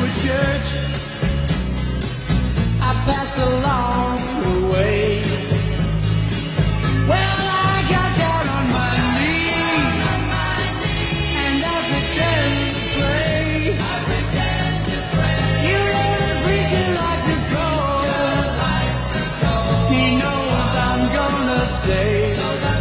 church I passed along the way. Well, I got down on my knees and I pretended to pray. You know the preacher like the cold. He knows I'm gonna stay.